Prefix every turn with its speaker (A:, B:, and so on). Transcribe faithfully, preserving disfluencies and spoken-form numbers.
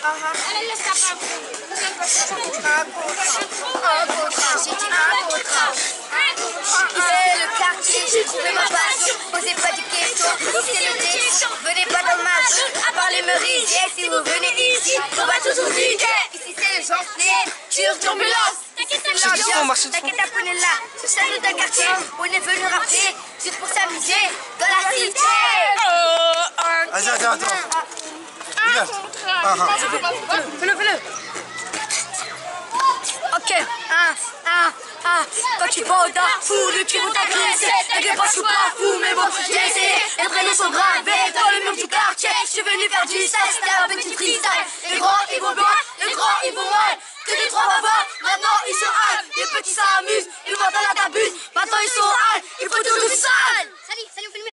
A: انا اللي استقرب c'est le quartier, j'ai trouvé ma passion. Posez pas de questions, c'est le défi. Venez pas dans ma zone, à part les meurisiers. Si vous venez ici, on va tous vous vider. Ici c'est le gentil, sur turbulence. T'inquiète on est là, ce salon d'un quartier. On est venu rapper, juste pour s'amuser dans la cité.
B: Vas-y, attends, attends. Regarde.
A: Fais-le, fais-le. Ok, ah, ah, ah, quand tu vas au Darfour, le tu vont t'agresser. T'inquiète pas, je suis pas fou, mais bon, j'ai essayé. Les prénoms sont gravés dans le mur du quartier. Je suis venu faire du sale, c'était un petit frisé.